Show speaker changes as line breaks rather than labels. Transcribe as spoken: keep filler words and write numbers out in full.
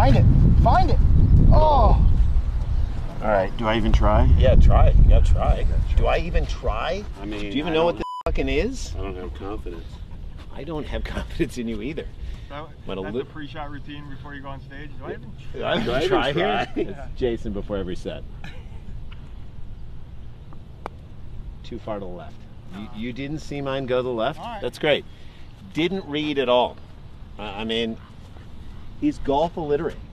Find it. Find it. Oh.
All right. Do I even try?
Yeah, try. You gotta try. Do I even try?
I mean,
do you even
I
know what
don't-
this fucking is?
I don't have confidence.
I don't have confidence in you either.
So,
But a
that's
li-
the pre-shot routine before you go on stage. Do I even
Do I
Do I even
try here?
try?
It's Jason before every set. Too far to the left. You, you didn't see mine go to the left?
All right.
That's great. Didn't read at all. Uh, I mean, he's golf illiterate.